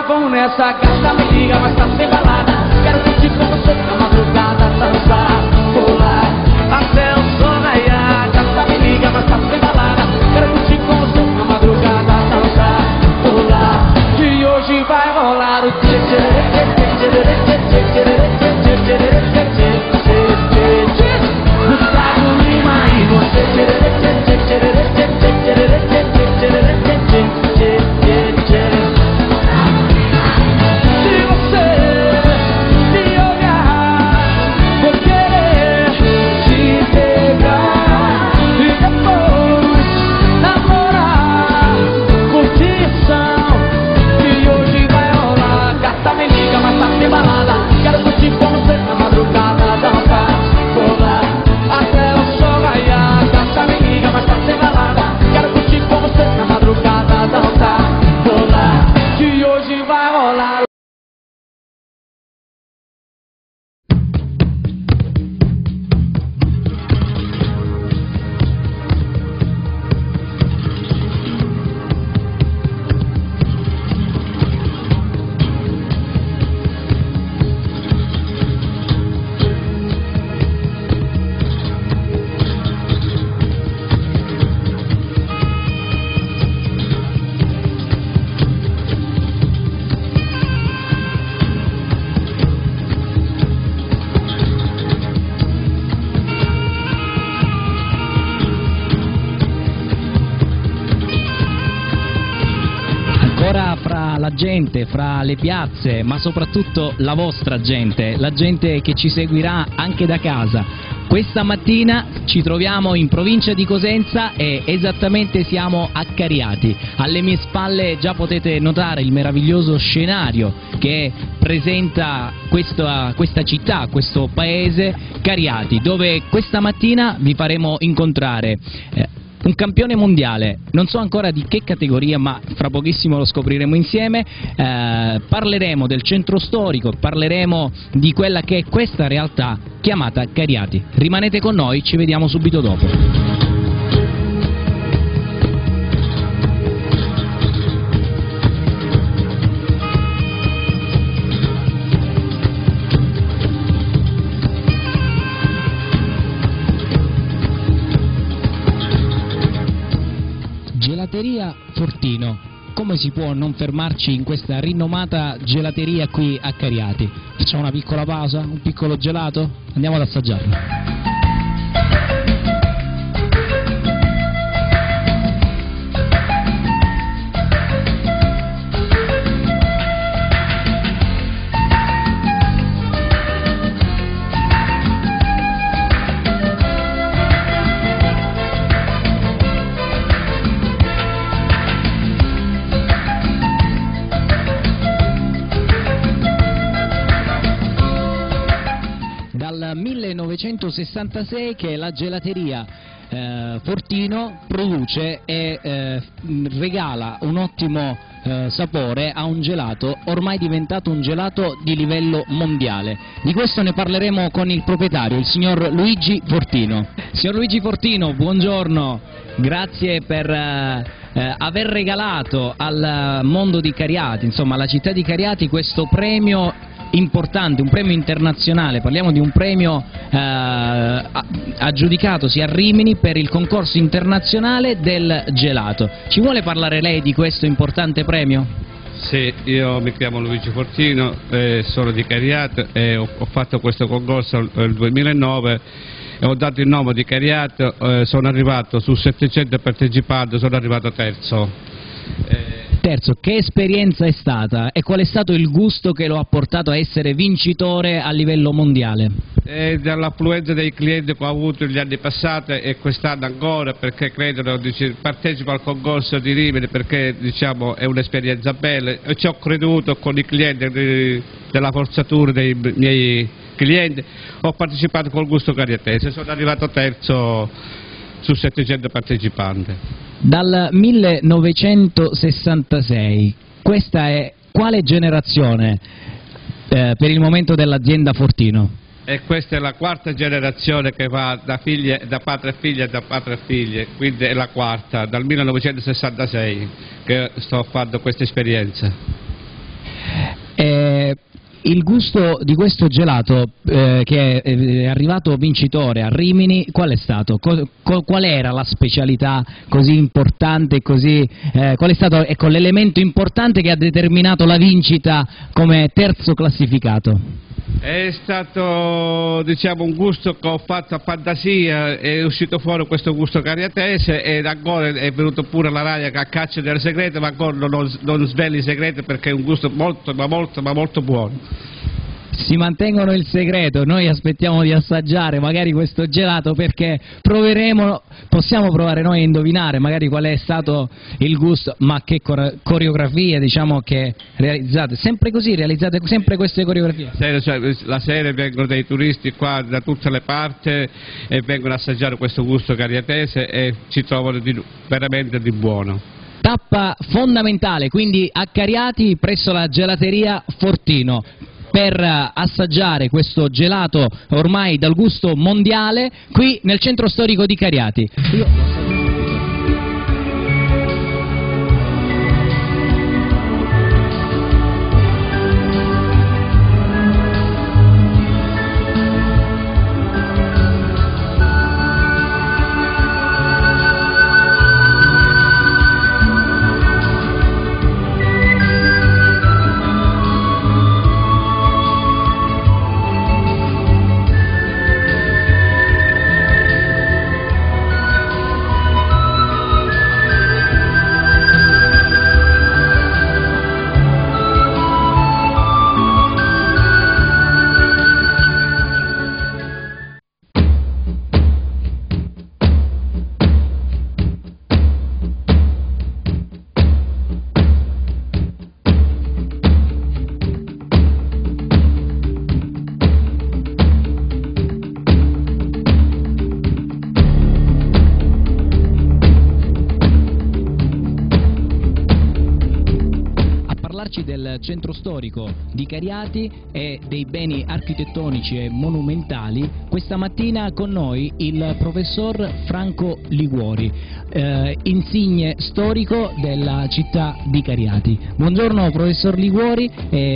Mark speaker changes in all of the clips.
Speaker 1: vamos nessa, gata me liga, mas tá sem balada. Quero curtir com você na madrugada, dançar, pular, até o sol raiar. Gata me liga, mas tá sem balada. Quero curtir com você na madrugada, dançar, pular. Que hoje vai rolar o tchê tchê tchê tchê tchê tchê tchê tchê tchê tchê tchê. Gustavo Lima e você tchê tchê tchê tchê tchê tchê tchê tchê tchê tchê. Se você me olhar, vou querer te pegar e depois namorar, curtição. Que hoje vai rolar. Gata me liga, mas tá sem balada. Quero curtir com você na madrugada, dançar, pular, até o sol raiar. Gata me liga, mas tá sem balada. Quero curtir com você na madrugada, dançar, pular. Que hoje vai rolar.
Speaker 2: Ancora fra la gente, fra le piazze, ma soprattutto la vostra gente, la gente che ci seguirà anche da casa. Questa mattina ci troviamo in provincia di Cosenza e esattamente siamo a Cariati. Alle mie spalle già potete notare il meraviglioso scenario che presenta questa città, questo paese, Cariati, dove questa mattina vi faremo incontrare un campione mondiale, non so ancora di che categoria, ma fra pochissimo lo scopriremo insieme. Parleremo del centro storico, parleremo di quella che è questa realtà chiamata Cariati. Rimanete con noi, ci vediamo subito dopo. Gelateria Fortino, come si può non fermarci in questa rinomata gelateria qui a Cariati? Facciamo una piccola pausa, un piccolo gelato? Andiamo ad assaggiarlo. Dal 1966 che la gelateria Fortino produce e regala un ottimo sapore a un gelato ormai diventato un gelato di livello mondiale. Di questo ne parleremo con il proprietario, il signor Luigi Fortino. Signor Luigi Fortino, buongiorno, grazie per aver regalato al mondo di Cariati, insomma alla città di Cariati, questo premio importante, un premio internazionale. Parliamo di un premio aggiudicatosi a Rimini per il concorso internazionale del gelato. Ci vuole parlare lei di questo importante premio?
Speaker 3: Sì, io mi chiamo Luigi Fortino, sono di Cariati e ho fatto questo concorso nel 2009 e ho dato il nome di Cariati, sono arrivato su 700 partecipanti, sono arrivato terzo.
Speaker 2: Terzo, che esperienza è stata e qual è stato il gusto che lo ha portato a essere vincitore a livello mondiale?
Speaker 3: Dall'affluenza dei clienti che ho avuto negli anni passati e quest'anno ancora, perché credono, partecipo al concorso di Rimini perché diciamo è un'esperienza bella e ci ho creduto con i clienti della forzatura dei miei clienti, ho partecipato col gusto cariatese, sono arrivato terzo su 700 partecipanti.
Speaker 2: Dal 1966, questa è quale generazione per il momento dell'azienda Fortino?
Speaker 3: E questa è la quarta generazione che va da padre e figlia e da padre e figlie, quindi è la quarta, dal 1966 che sto facendo questa esperienza.
Speaker 2: Il gusto di questo gelato che è arrivato vincitore a Rimini, qual è stato? Qual era la specialità così importante, qual è stato l'elemento importante che ha determinato la vincita come terzo classificato?
Speaker 3: È stato, diciamo, un gusto che ho fatto a fantasia, è uscito fuori questo gusto cariatese ed ancora è venuto pure la Raia che a caccia del segreto, ma ancora non sveli i segreti perché è un gusto molto buono.
Speaker 2: Si mantengono il segreto, noi aspettiamo di assaggiare magari questo gelato perché possiamo provare noi a indovinare magari qual è stato il gusto, ma che coreografie diciamo che realizzate sempre queste coreografie?
Speaker 3: La sera vengono dei turisti qua da tutte le parti e vengono a assaggiare questo gusto cariatese e ci trovano veramente di buono.
Speaker 2: Tappa fondamentale quindi a Cariati presso la gelateria Fortino per assaggiare questo gelato ormai dal gusto mondiale qui nel centro storico di Cariati. Del centro storico di Cariati e dei beni architettonici e monumentali, questa mattina con noi il professor Franco Liguori, insigne storico della città di Cariati. Buongiorno professor Liguori.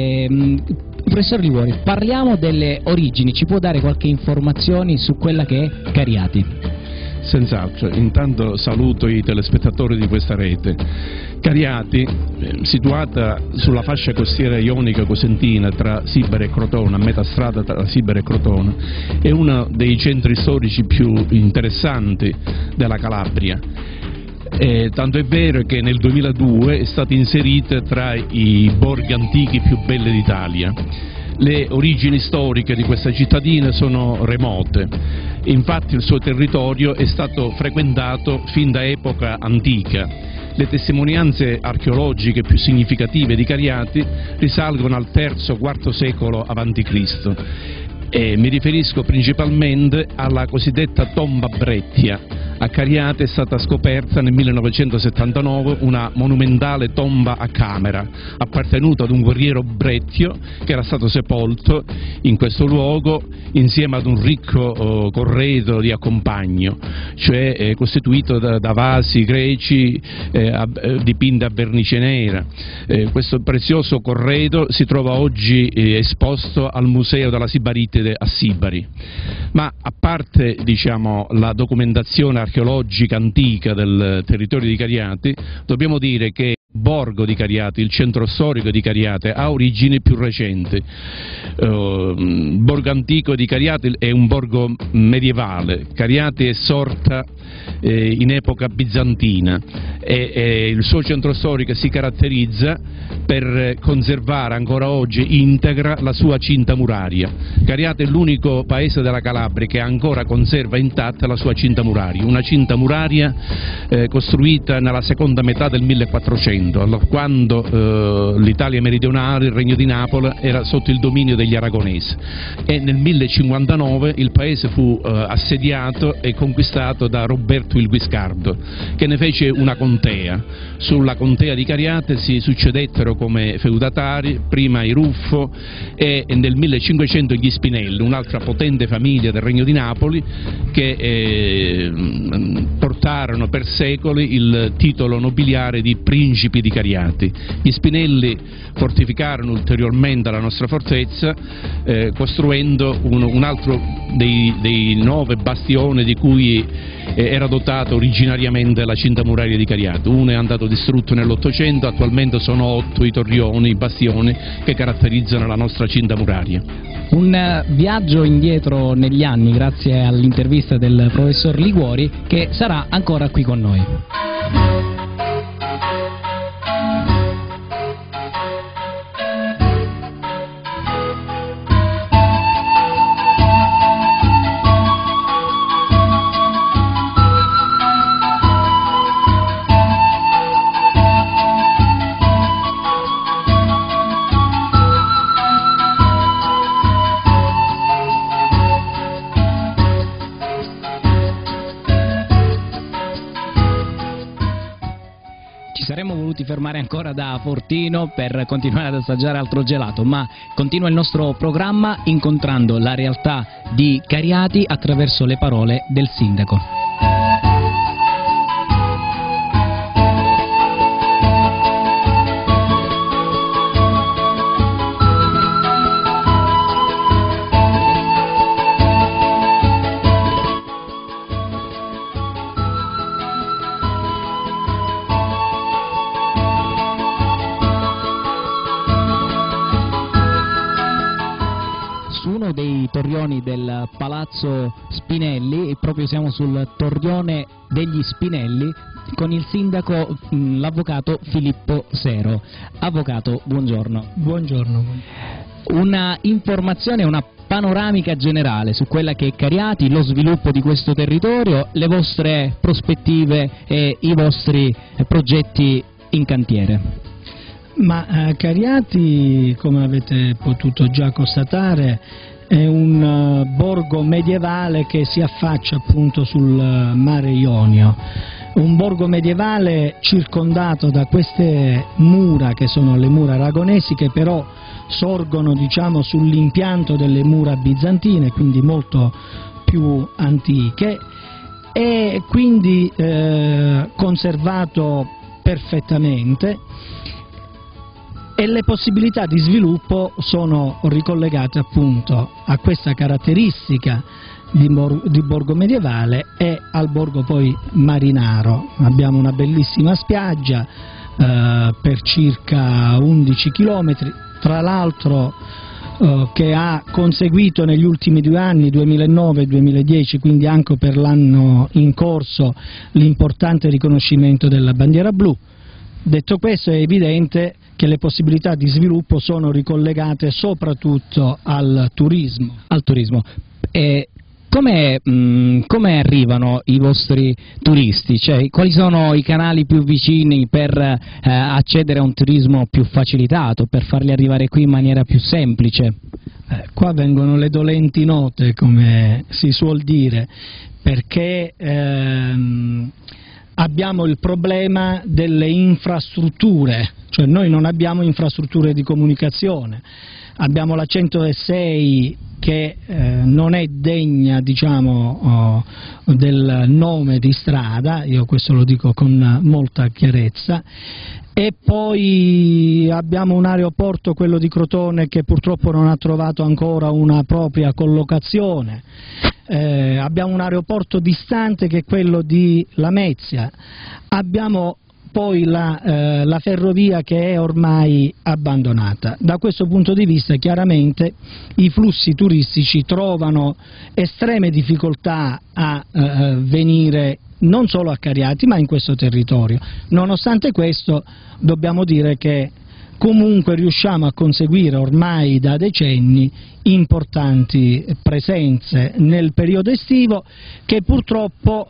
Speaker 2: Professor Liguori, parliamo delle origini, ci può dare qualche informazione su quella che è Cariati?
Speaker 4: Senz'altro, intanto saluto i telespettatori di questa rete. Cariati, situata sulla fascia costiera ionica cosentina tra Sibari e Crotone, a metà strada tra Sibari e Crotone, è uno dei centri storici più interessanti della Calabria. Tanto è vero che nel 2002 è stata inserita tra i borghi antichi più belli d'Italia. Le origini storiche di questa cittadina sono remote, infatti il suo territorio è stato frequentato fin da epoca antica. Le testimonianze archeologiche più significative di Cariati risalgono al III-IV secolo a.C. e mi riferisco principalmente alla cosiddetta tomba Brettia. A Cariati è stata scoperta nel 1979 una monumentale tomba a camera appartenuta ad un guerriero Brettio che era stato sepolto in questo luogo insieme ad un ricco corredo di accompagno, cioè costituito da vasi greci dipinti a vernice nera. Questo prezioso corredo si trova oggi esposto al Museo della Sibaritide a Sibari. Ma a parte, diciamo, la documentazione archeologica antica del territorio di Cariati, dobbiamo dire che il borgo di Cariati, il centro storico di Cariati, ha origini più recenti. Il borgo antico di Cariati è un borgo medievale. Cariati è sorta in epoca bizantina e il suo centro storico si caratterizza per conservare ancora oggi integra la sua cinta muraria. Cariati è l'unico paese della Calabria che ancora conserva intatta la sua cinta muraria, una cinta muraria costruita nella seconda metà del 1400, quando l'Italia meridionale, il Regno di Napoli, era sotto il dominio degli aragonesi, e nel 1059 il paese fu assediato e conquistato da Roberto il Guiscardo, che ne fece una contea. Sulla contea di Cariati si succedettero come feudatari prima i Ruffo e nel 1500 gli Spinelli, un'altra potente famiglia del Regno di Napoli, che portarono per secoli il titolo nobiliare di principe principi di Cariati. Gli Spinelli fortificarono ulteriormente la nostra fortezza costruendo un altro dei 9 bastioni di cui era dotata originariamente la cinta muraria di Cariati. Uno è andato distrutto nell'800, attualmente sono 8 i torrioni, i bastioni che caratterizzano la nostra cinta muraria.
Speaker 2: Un viaggio indietro negli anni grazie all'intervista del professor Liguori, che sarà ancora qui con noi. Saremmo voluti fermare ancora da Fortino per continuare ad assaggiare altro gelato, ma continua il nostro programma incontrando la realtà di Cariati attraverso le parole del sindaco. Dei torrioni del Palazzo Spinelli, proprio siamo sul torrione degli Spinelli con il sindaco, l'avvocato Filippo Sero. Avvocato, buongiorno.
Speaker 5: Buongiorno.
Speaker 2: Una informazione, una panoramica generale su quella che è Cariati, lo sviluppo di questo territorio, le vostre prospettive e i vostri progetti in cantiere.
Speaker 5: Ma Cariati, come avete potuto già constatare, è un borgo medievale che si affaccia appunto sul mare Ionio, un borgo medievale circondato da queste mura che sono le mura aragonesi, che però sorgono, diciamo, sull'impianto delle mura bizantine, quindi molto più antiche, e quindi conservato perfettamente, e le possibilità di sviluppo sono ricollegate appunto a questa caratteristica di borgo medievale e al borgo poi marinaro. Abbiamo una bellissima spiaggia per circa 11 km, tra l'altro che ha conseguito negli ultimi 2 anni, 2009 e 2010, quindi anche per l'anno in corso, l'importante riconoscimento della bandiera blu. Detto questo, è evidente che le possibilità di sviluppo sono ricollegate soprattutto al turismo. Come arrivano i vostri turisti? Cioè, quali sono i canali più vicini per accedere a un turismo più facilitato, per farli arrivare qui in maniera più semplice? Qua vengono le dolenti note, come si suol dire, perché abbiamo il problema delle infrastrutture, cioè noi non abbiamo infrastrutture di comunicazione, abbiamo la 106 che non è degna, diciamo, del nome di strada, io questo lo dico con molta chiarezza, e poi abbiamo un aeroporto, quello di Crotone, che purtroppo non ha trovato ancora una propria collocazione. Abbiamo un aeroporto distante che è quello di Lamezia, abbiamo poi la ferrovia che è ormai abbandonata. Da questo punto di vista chiaramente i flussi turistici trovano estreme difficoltà a venire non solo a Cariati ma in questo territorio. Nonostante questo dobbiamo dire che comunque riusciamo a conseguire ormai da decenni importanti presenze nel periodo estivo, che purtroppo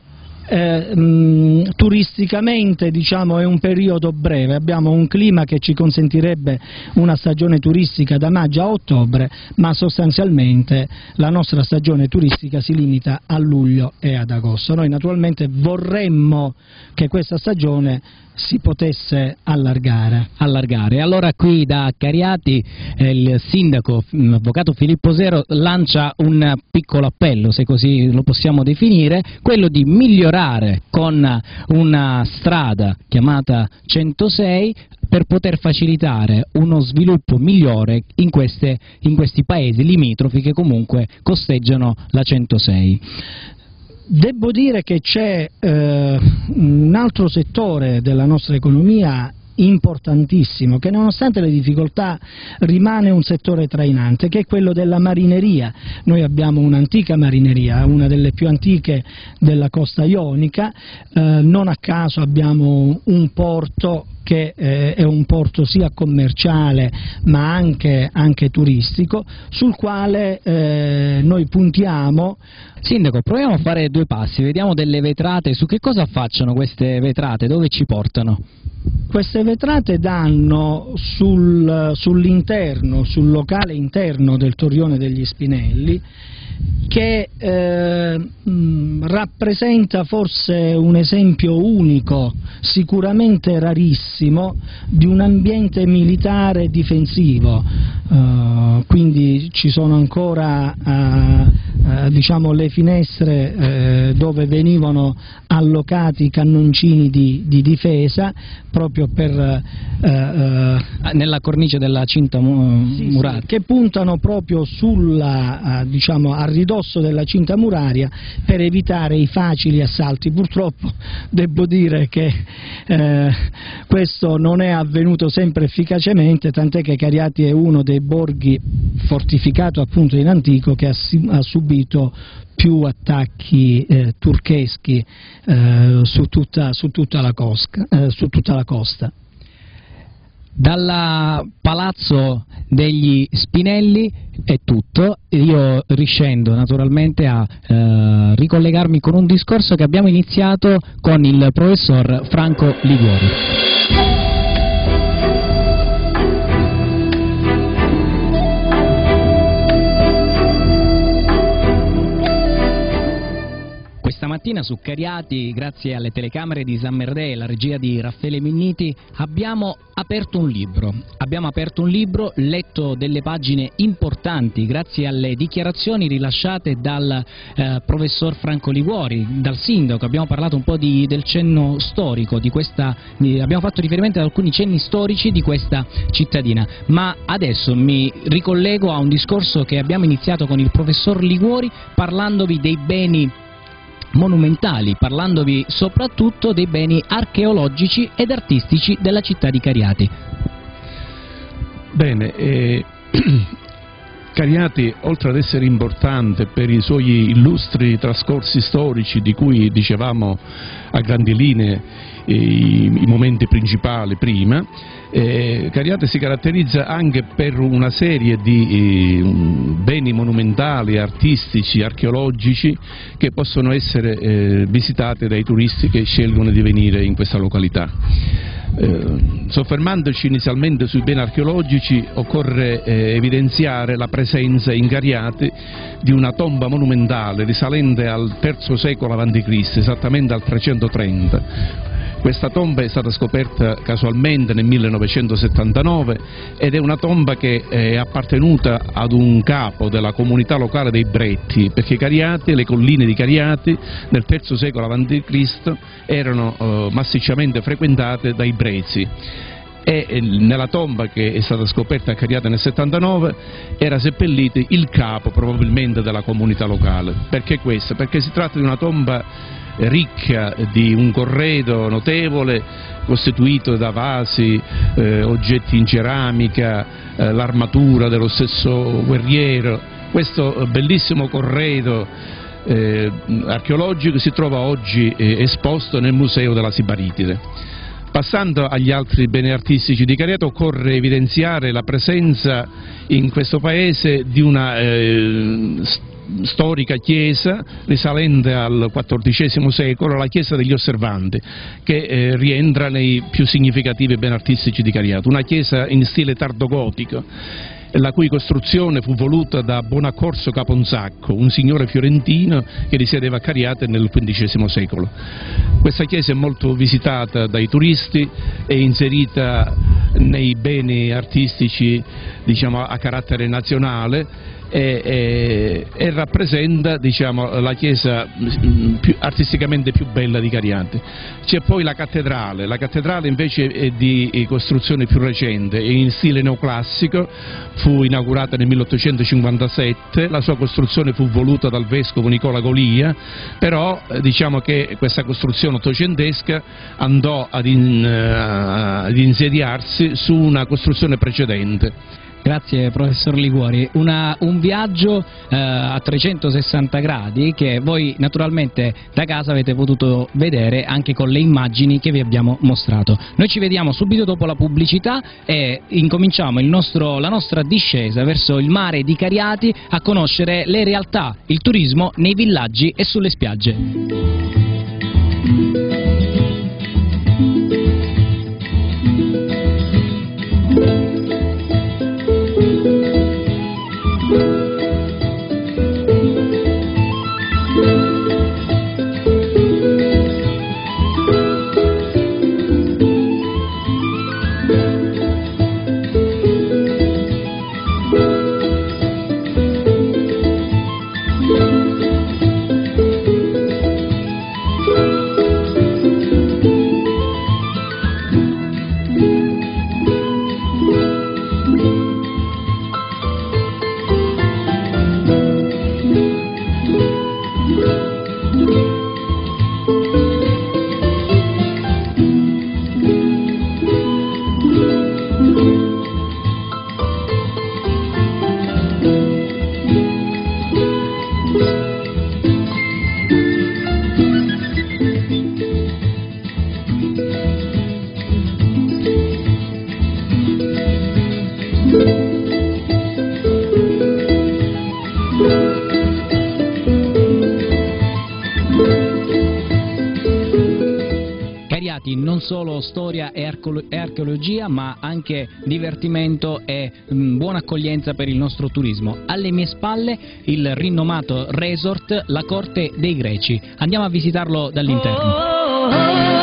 Speaker 5: turisticamente, diciamo, è un periodo breve. Abbiamo un clima che ci consentirebbe una stagione turistica da maggio a ottobre, ma sostanzialmente la nostra stagione turistica si limita a luglio e ad agosto. Noi naturalmente vorremmo che questa stagione si potesse allargare.
Speaker 2: Allora qui da Cariati il sindaco, l'avvocato Filippo Sero, lancia un piccolo appello, se così lo possiamo definire, quello di migliorare con una strada chiamata 106 per poter facilitare uno sviluppo migliore in questi paesi limitrofi che comunque costeggiano la 106.
Speaker 5: Devo dire che c'è un altro settore della nostra economia importantissimo, che nonostante le difficoltà rimane un settore trainante, che è quello della marineria. Noi abbiamo un'antica marineria, una delle più antiche della costa ionica, non a caso abbiamo un porto che è un porto sia commerciale ma anche turistico, sul quale noi puntiamo.
Speaker 2: Sindaco, proviamo a fare due passi, vediamo delle vetrate, su che cosa affacciano queste vetrate, dove ci portano?
Speaker 5: Queste vetrate danno sull'interno, sul locale interno del Torrione degli Spinelli, che rappresenta forse un esempio unico, sicuramente rarissimo, di un ambiente militare difensivo. Quindi ci sono ancora diciamo le finestre dove venivano allocati i cannoncini di difesa, proprio per
Speaker 2: nella cornice della cinta muraria,
Speaker 5: sì, che puntano proprio diciamo a ridosso della cinta muraria per evitare i facili assalti. Purtroppo devo dire che questo non è avvenuto sempre efficacemente, tant'è che Cariati è uno dei borghi fortificato appunto in antico che ha subito più attacchi turcheschi su tutta la costa.
Speaker 2: Dal Palazzo degli Spinelli è tutto, io riscendo naturalmente a ricollegarmi con un discorso che abbiamo iniziato con il professor Franco Liguori. Stamattina su Cariati, grazie alle telecamere di San Merdè e la regia di Raffaele Minniti, abbiamo aperto un libro, letto delle pagine importanti grazie alle dichiarazioni rilasciate dal professor Franco Liguori, dal sindaco. Abbiamo parlato un po' del cenno storico abbiamo fatto riferimento ad alcuni cenni storici di questa cittadina, ma adesso mi ricollego a un discorso che abbiamo iniziato con il professor Liguori parlandovi dei beni monumentali, parlandovi soprattutto dei beni archeologici ed artistici della città di Cariati.
Speaker 4: Bene, Cariati, oltre ad essere importante per i suoi illustri trascorsi storici, di cui dicevamo a grandi linee i momenti principali prima, Cariati si caratterizza anche per una serie di beni monumentali, artistici, archeologici che possono essere visitati dai turisti che scelgono di venire in questa località. Soffermandoci inizialmente sui beni archeologici, occorre evidenziare la presenza in Cariati di una tomba monumentale risalente al III secolo a.C., esattamente al 330. Questa tomba è stata scoperta casualmente nel 1979 ed è una tomba che è appartenuta ad un capo della comunità locale dei Bretti, perché Cariati, le colline di Cariati nel III secolo a.C. erano massicciamente frequentate dai Brezi. E nella tomba che è stata scoperta a Cariati nel 79 era seppellito il capo probabilmente della comunità locale. Perché questo? Perché si tratta di una tomba ricca di un corredo notevole costituito da vasi, oggetti in ceramica, l'armatura dello stesso guerriero. Questo bellissimo corredo archeologico si trova oggi esposto nel Museo della Sibaritide. Passando agli altri beni artistici di Cariati, occorre evidenziare la presenza in questo paese di una storica chiesa risalente al XIV secolo, la chiesa degli Osservanti, che rientra nei più significativi beni artistici di Cariati, una chiesa in stile tardogotico la cui costruzione fu voluta da Bonaccorso Caponsacco, un signore fiorentino che risiedeva a Cariate nel XV secolo. Questa chiesa è molto visitata dai turisti, è inserita nei beni artistici, diciamo, a carattere nazionale, e rappresenta, diciamo, la chiesa artisticamente più bella di Cariati. C'è poi la cattedrale invece è di costruzione più recente, è in stile neoclassico, fu inaugurata nel 1857, la sua costruzione fu voluta dal vescovo Nicola Golia, però diciamo che questa costruzione ottocentesca andò ad insediarsi su una costruzione precedente.
Speaker 2: Grazie professor Liguori, un viaggio a 360 gradi che voi naturalmente da casa avete potuto vedere anche con le immagini che vi abbiamo mostrato. Noi ci vediamo subito dopo la pubblicità e incominciamo la nostra discesa verso il mare di Cariati a conoscere le realtà, il turismo nei villaggi e sulle spiagge. Non solo storia e archeologia, ma anche divertimento e buona accoglienza per il nostro turismo. Alle mie spalle il rinomato resort La Corte dei Greci. Andiamo a visitarlo dall'interno.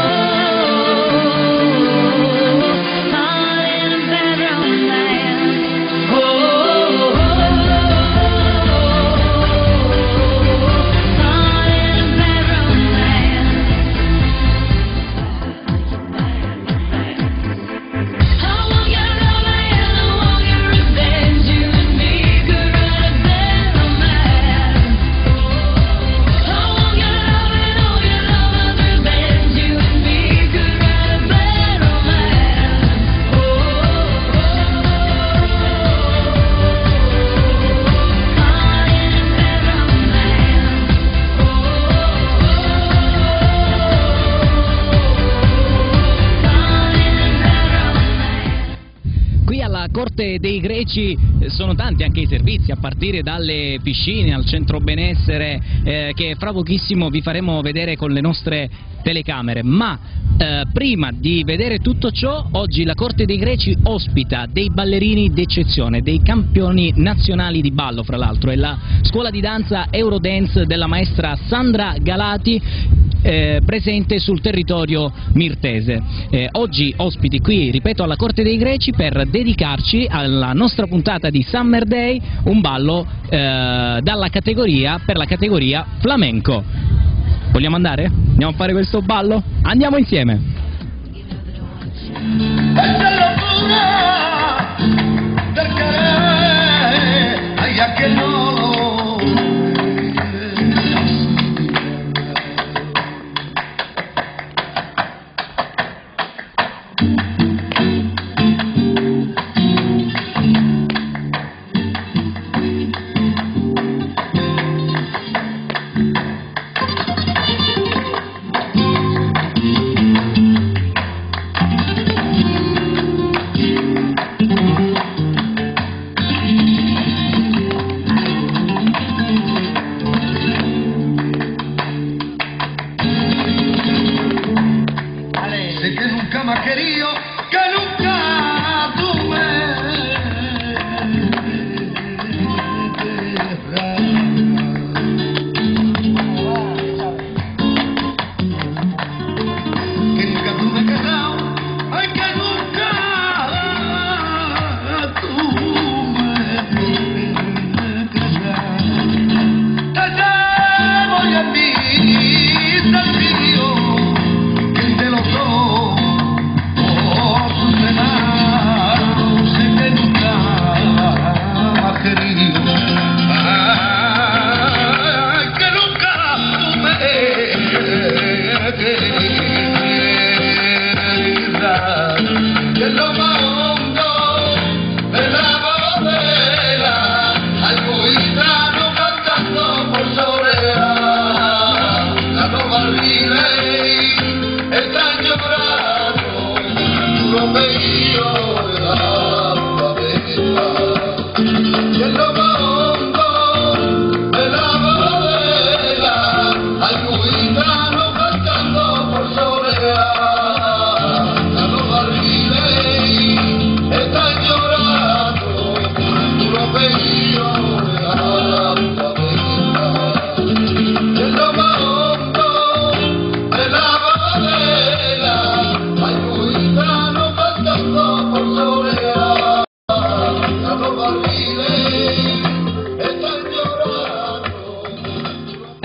Speaker 2: Corte dei Greci sono tanti anche i servizi, a partire dalle piscine al centro benessere che fra pochissimo vi faremo vedere con le nostre telecamere, ma prima di vedere tutto ciò, oggi la Corte dei Greci ospita dei ballerini d'eccezione, dei campioni nazionali di ballo, fra l'altro è la scuola di danza Eurodance della maestra Sandra Galati, presente sul territorio mirtese. Oggi ospiti qui, ripeto, alla Corte dei Greci per dedicarci alla nostra puntata di Summer Day, un ballo per la categoria flamenco. Vogliamo andare? Andiamo a fare questo ballo? Andiamo insieme!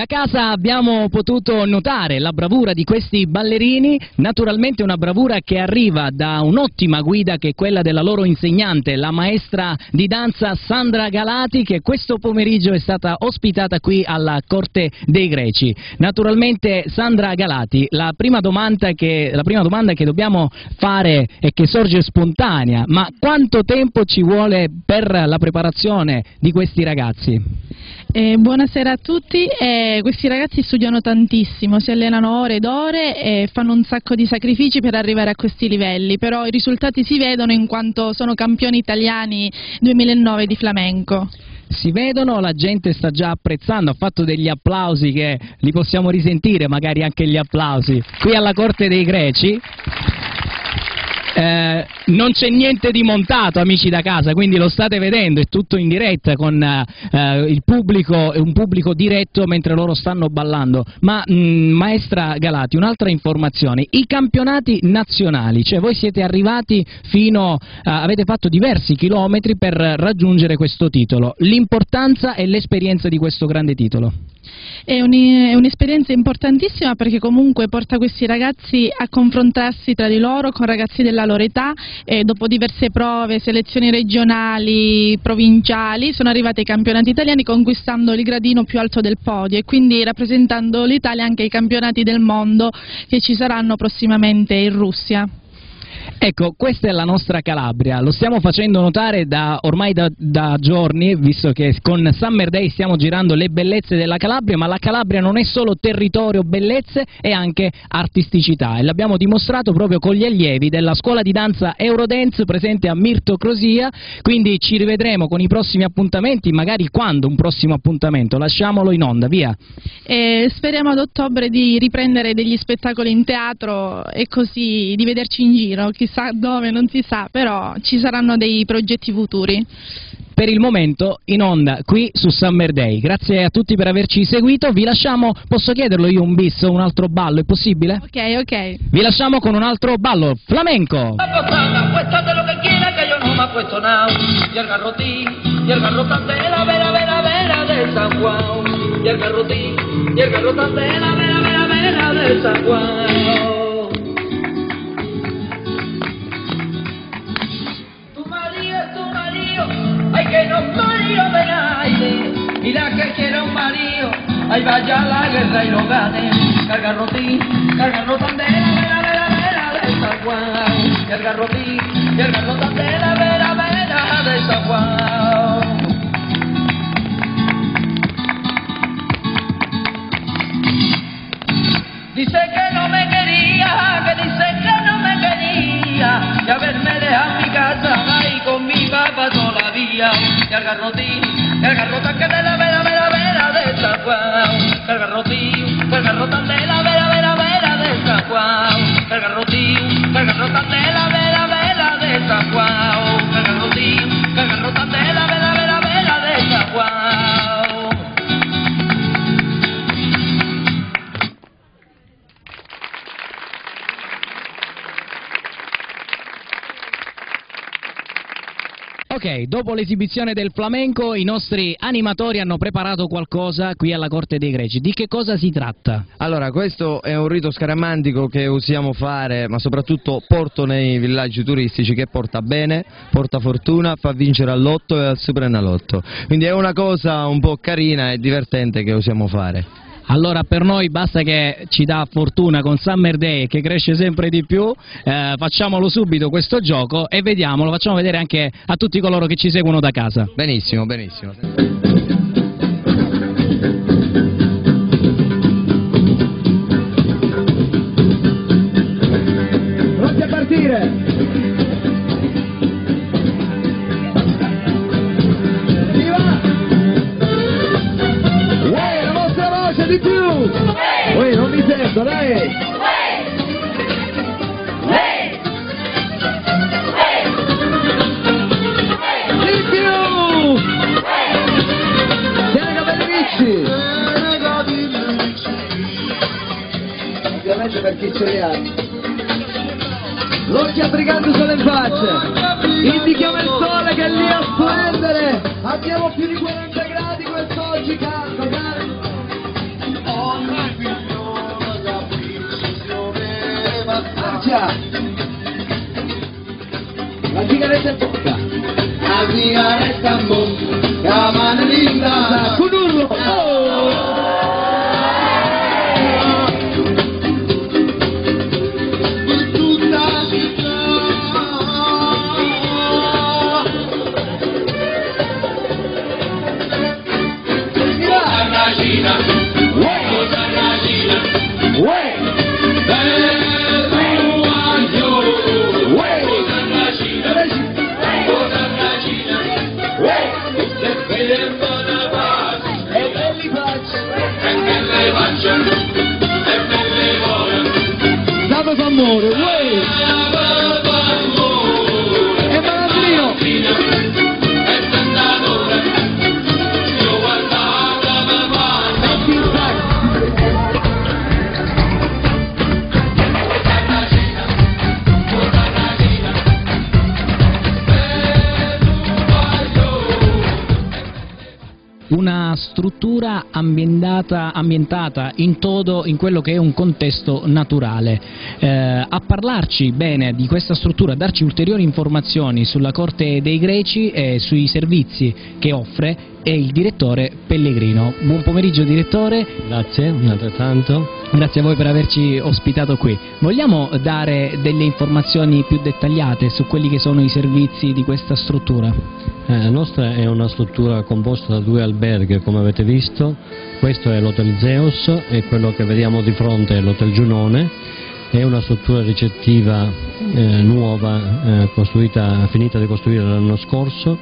Speaker 2: Da casa abbiamo potuto notare la bravura di questi ballerini, naturalmente una bravura che arriva da un'ottima guida che è quella della loro insegnante, la maestra di danza Sandra Galati, che questo pomeriggio è stata ospitata qui alla Corte dei Greci. Naturalmente Sandra Galati, la prima domanda che dobbiamo fare e che sorge spontanea, ma quanto tempo ci vuole per la preparazione di questi ragazzi?
Speaker 6: Buonasera a tutti. Questi ragazzi studiano tantissimo, si allenano ore ed ore e fanno un sacco di sacrifici per arrivare a questi livelli, però i risultati si vedono in quanto sono campioni italiani 2009 di flamenco.
Speaker 2: Si vedono, la gente sta già apprezzando, ha fatto degli applausi che li possiamo risentire, magari anche gli applausi qui alla Corte dei Greci. Non c'è niente di montato, amici da casa, quindi lo state vedendo, è tutto in diretta con il pubblico, è un pubblico diretto mentre loro stanno ballando. Ma maestra Galati, un'altra informazione, i campionati nazionali, cioè voi siete arrivati fino avete fatto diversi chilometri per raggiungere questo titolo, l'importanza e l'esperienza di questo grande titolo?
Speaker 6: È un'esperienza importantissima perché comunque porta questi ragazzi a confrontarsi tra di loro con ragazzi della loro età e dopo diverse prove, selezioni regionali, provinciali, sono arrivati ai campionati italiani conquistando il gradino più alto del podio e quindi rappresentando l'Italia anche ai campionati del mondo che ci saranno prossimamente in Russia.
Speaker 2: Ecco, questa è la nostra Calabria, lo stiamo facendo notare ormai da giorni, visto che con Summer Day stiamo girando le bellezze della Calabria, ma la Calabria non è solo territorio bellezze, è anche artisticità e l'abbiamo dimostrato proprio con gli allievi della scuola di danza Eurodance presente a Mirto Crosia, quindi ci rivedremo con i prossimi appuntamenti, magari quando un prossimo appuntamento, lasciamolo in onda, via.
Speaker 6: Speriamo ad ottobre di riprendere degli spettacoli in teatro e così di vederci in giro, chissà dove, non si sa, però ci saranno dei progetti futuri.
Speaker 2: Per il momento in onda qui su Summer Day. Grazie a tutti per averci seguito, vi lasciamo, posso chiederlo io un bis o un altro ballo, è possibile?
Speaker 6: Ok.
Speaker 2: Vi lasciamo con un altro ballo, flamenco!
Speaker 1: Apuéstate lo que quiera que yo no me apuesto nada. Y el garrotín de la vera de San Juan. Y el garrotín de la vera de San Juan. Ay, que no marido de nadie, y la que quiera un marido, ahí vaya a la guerra y lo gane. Carga rotín de la vera de San Juan. Carga rotín de la vera de San Juan. Dice que no me quería, que dice que no me quería, y haberme dejado mi casa ahí con mi papá todavía. Y al garrotín que de la vera de San Juan. El garrotín de la vera de San Juan. El garrotín de la vera de San Juan. El garrotín de la vera de San Juan.
Speaker 2: Ok, dopo l'esibizione del flamenco i nostri animatori hanno preparato qualcosa qui alla Corte dei Greci. Di che cosa si tratta?
Speaker 7: Allora, questo è un rito scaramantico che usiamo fare, ma soprattutto porto nei villaggi turistici, che porta bene, porta fortuna, fa vincere al lotto e al Superenalotto. Quindi è una cosa un po' carina e divertente che usiamo fare.
Speaker 2: Allora per noi basta che ci dà fortuna con Summer Day che cresce sempre di più, facciamolo subito questo gioco e vediamo, lo facciamo vedere anche a tutti coloro che ci seguono da casa.
Speaker 7: Benissimo, benissimo.
Speaker 1: Pronti a partire! Di più! Non mi sento, dai! Di più! Tieni i capelli ricci! Ovviamente per chi ce li ha. L'occhio briganti sulle facce! Indichiamo il sole che è lì a splendere! Abbiamo più di 40 gradi quest'oggi, caldo, caldo! bocca! La sigaretta in bocca! La sigaretta in bocca! La mano linda! Con urlo! Dato s'amore, uè! E Malandrino!
Speaker 2: Una struttura ambientata in todo in quello che è un contesto naturale. A parlarci bene di questa struttura, a darci ulteriori informazioni sulla Corte dei Greci e sui servizi che offre è il direttore Pellegrino. Buon pomeriggio direttore.
Speaker 8: Grazie, altrettanto.
Speaker 2: Grazie a voi per averci ospitato qui. Vogliamo dare delle informazioni più dettagliate su quelli che sono i servizi di questa struttura?
Speaker 8: La nostra è una struttura composta da 2 alberghi, come avete visto. Questo è l'Hotel Zeus e quello che vediamo di fronte è l'Hotel Giunone. È una struttura ricettiva nuova, finita di costruire l'anno scorso.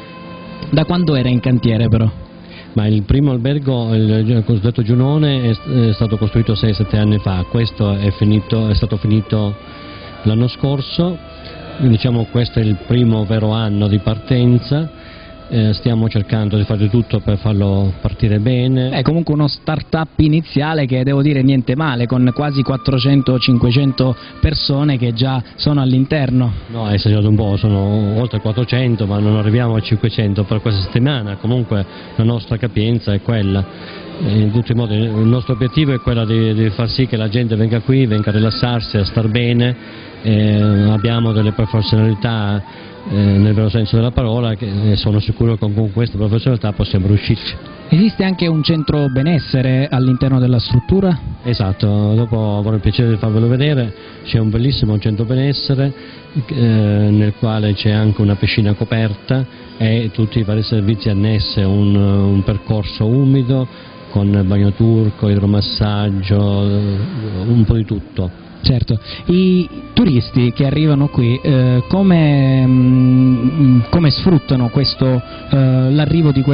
Speaker 2: Da quando era in cantiere però?
Speaker 8: Ma il primo albergo, il cosiddetto Giunone, è stato costruito 6-7 anni fa. Questo è stato finito l'anno scorso. Diciamo questo è il primo vero anno di partenza, stiamo cercando di fare tutto per farlo partire bene.
Speaker 2: È comunque uno start-up iniziale che devo dire niente male, con quasi 400-500 persone che già sono all'interno.
Speaker 8: No, è esagerato un po', sono oltre 400 ma non arriviamo a 500 per questa settimana, comunque la nostra capienza è quella. In tutti i modi il nostro obiettivo è quello di far sì che la gente venga qui, venga a rilassarsi, a star bene. Abbiamo delle professionalità nel vero senso della parola e sono sicuro che con questa professionalità possiamo riuscirci.
Speaker 2: Esiste anche un centro benessere all'interno della struttura?
Speaker 8: Esatto, dopo avrò il piacere di farvelo vedere. C'è un bellissimo centro benessere nel quale c'è anche una piscina coperta e tutti i vari servizi annessi, un percorso umido con bagno turco, idromassaggio, un po' di tutto.
Speaker 2: Certo, i turisti che arrivano qui come sfruttano l'arrivo in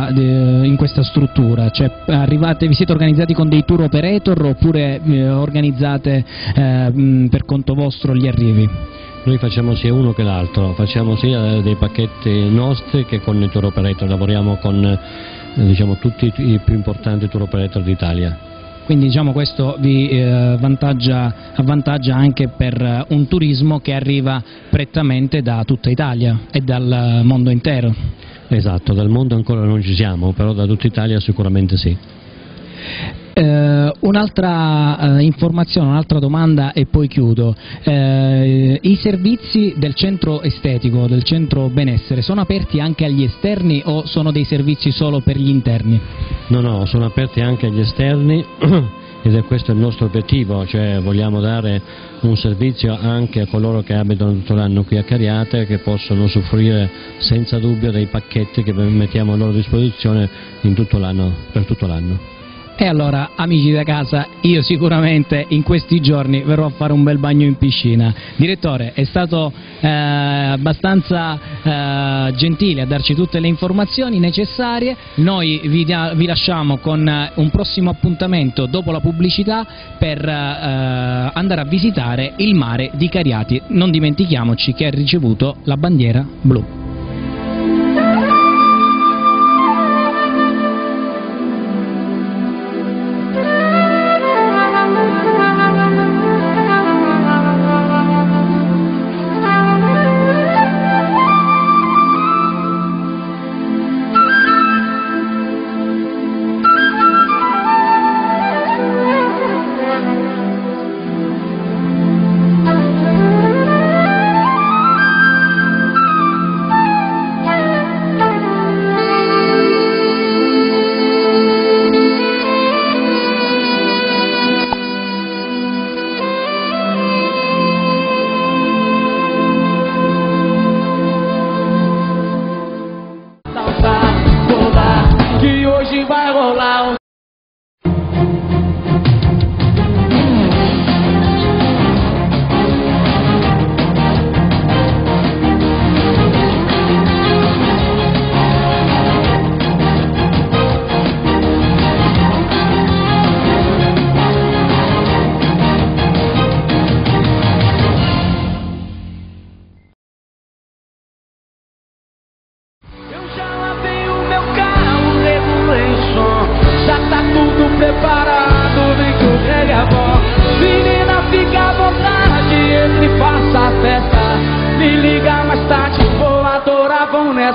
Speaker 2: questa struttura? Cioè, vi siete organizzati con dei tour operator oppure organizzate per conto vostro gli arrivi?
Speaker 8: Noi facciamo sia uno che l'altro, facciamo sia dei pacchetti nostri che con i tour operator, lavoriamo con tutti i più importanti tour operator d'Italia.
Speaker 2: Quindi diciamo questo vi avvantaggia anche per un turismo che arriva prettamente da tutta Italia e dal mondo intero.
Speaker 8: Esatto, dal mondo ancora non ci siamo, però da tutta Italia sicuramente sì.
Speaker 2: Un'altra informazione, un'altra domanda e poi chiudo. I servizi del centro estetico, del centro benessere, sono aperti anche agli esterni o sono dei servizi solo per gli interni?
Speaker 8: No, sono aperti anche agli esterni ed è questo il nostro obiettivo, cioè vogliamo dare un servizio anche a coloro che abitano tutto l'anno qui a Cariate, che possono usufruire senza dubbio dei pacchetti che mettiamo a loro disposizione per tutto l'anno.
Speaker 2: E allora, amici da casa, io sicuramente in questi giorni verrò a fare un bel bagno in piscina. Direttore, è stato abbastanza gentile a darci tutte le informazioni necessarie. Noi vi lasciamo con un prossimo appuntamento dopo la pubblicità per andare a visitare il mare di Cariati. Non dimentichiamoci che ha ricevuto la bandiera blu.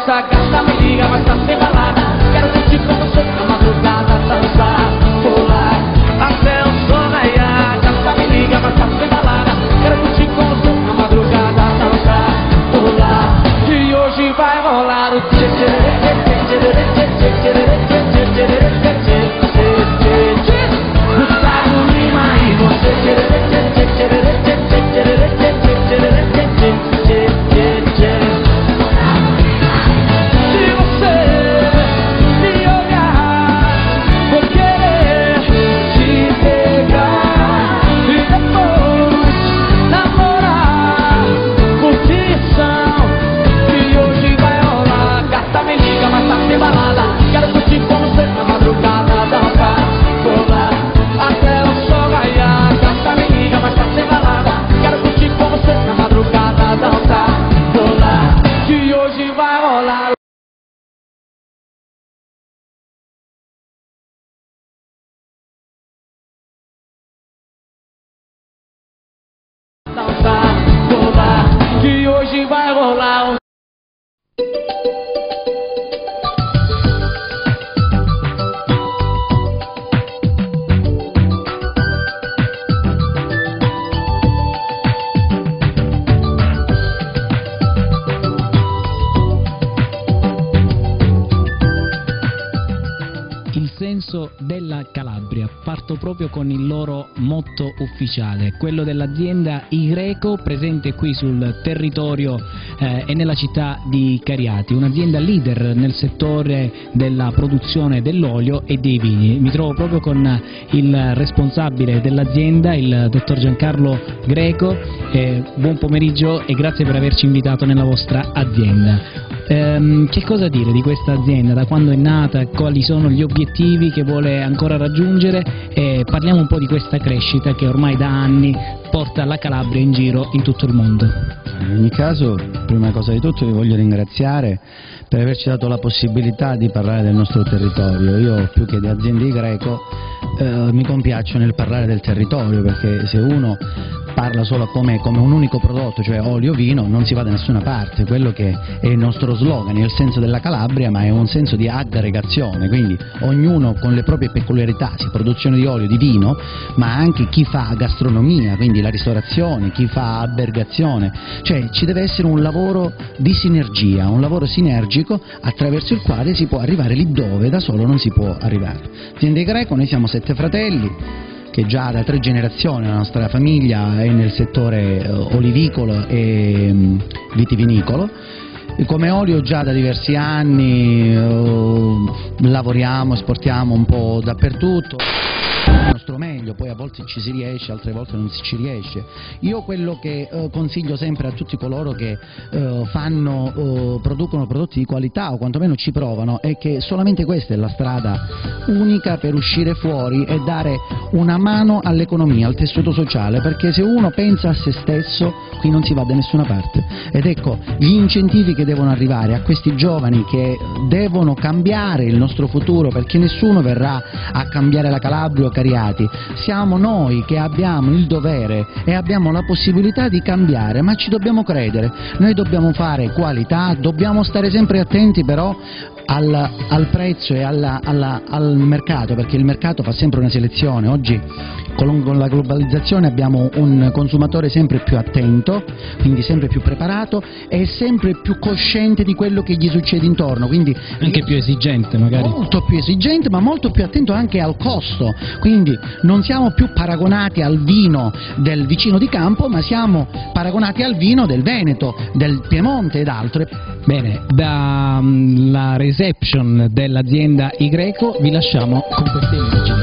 Speaker 1: essa gata me liga, mas tá sem balada. Quero curtir com você na madrugada, dançar, pular até o sol raiar. Gata me liga, mas tá sem balada. Quero curtir com você na madrugada, dançar, pular. E hoje vai rolar o tchê tchê tchê tchê tchê tchê tchê tchê tchê tchê. Gustavo Lima e você tchê tchê tchê tchê tchê tchê tchê tchê tchê. Se você me olhar, vou querer te pegar e depois namorar, curtição. E hoje vai rolar. Gata me liga, mas tá sem balada. Quero curtir com você na madrugada, dançar, pular até o sol raiar. Gata me liga, mas tá sem balada. Quero curtir com você na madrugada, dançar, pular. Que hoje vai rolar. Dançar, pular. Que hoje vai rolar.
Speaker 2: Il senso della Calabria. Parto proprio con il loro motto ufficiale, quello dell'azienda I Greco, presente qui sul territorio e nella città di Cariati, un'azienda leader nel settore della produzione dell'olio e dei vini. Mi trovo proprio con il responsabile dell'azienda, il dottor Giancarlo Greco. Buon pomeriggio e grazie per averci invitato nella vostra azienda. Che cosa dire di questa azienda, da quando è nata, quali sono gli obiettivi che vuole ancora raggiungere, e parliamo un po' di questa crescita che ormai da anni porta la Calabria in giro in tutto il mondo.
Speaker 9: In ogni caso, prima cosa di tutto vi voglio ringraziare per averci dato la possibilità di parlare del nostro territorio. Io più che di aziende Greco mi compiaccio nel parlare del territorio, perché se uno parla solo come un unico prodotto, cioè olio, vino, non si va da nessuna parte. Quello che è il nostro slogan, è il senso della Calabria, ma è un senso di aggregazione, quindi ognuno con le proprie peculiarità, sia produzione di olio, di vino, ma anche chi fa gastronomia, quindi la ristorazione, chi fa albergazione, cioè ci deve essere un lavoro di sinergia, un lavoro sinergico attraverso il quale si può arrivare lì dove da solo non si può arrivare. Azienda Greco, noi siamo 7 fratelli, che già da 3 generazioni la nostra famiglia è nel settore olivicolo e vitivinicolo. E come olio già da diversi anni lavoriamo, esportiamo un po' dappertutto. Il nostro meglio, poi a volte ci si riesce, altre volte non ci riesce. Io quello che consiglio sempre a tutti coloro che producono prodotti di qualità, o quantomeno ci provano, è che solamente questa è la strada unica per uscire fuori e dare una mano all'economia, al tessuto sociale, perché se uno pensa a se stesso qui non si va da nessuna parte. Ed ecco gli incentivi che devono arrivare a questi giovani che devono cambiare il nostro futuro, perché nessuno verrà a cambiare la Calabria o Cariati. Siamo noi che abbiamo il dovere e abbiamo la possibilità di cambiare, ma ci dobbiamo credere. Noi dobbiamo fare qualità, dobbiamo stare sempre attenti però al prezzo e al mercato, perché il mercato fa sempre una selezione. Oggi con la globalizzazione abbiamo un consumatore sempre più attento, quindi sempre più preparato e sempre più cosciente di quello che gli succede intorno, quindi
Speaker 2: anche più esigente magari.
Speaker 9: Molto più esigente, ma molto più attento anche al costo, quindi non siamo più paragonati al vino del vicino di campo, ma siamo paragonati al vino del Veneto, del Piemonte ed altre.
Speaker 2: Bene, dalla reception dell'azienda I Greco vi lasciamo con queste immagini.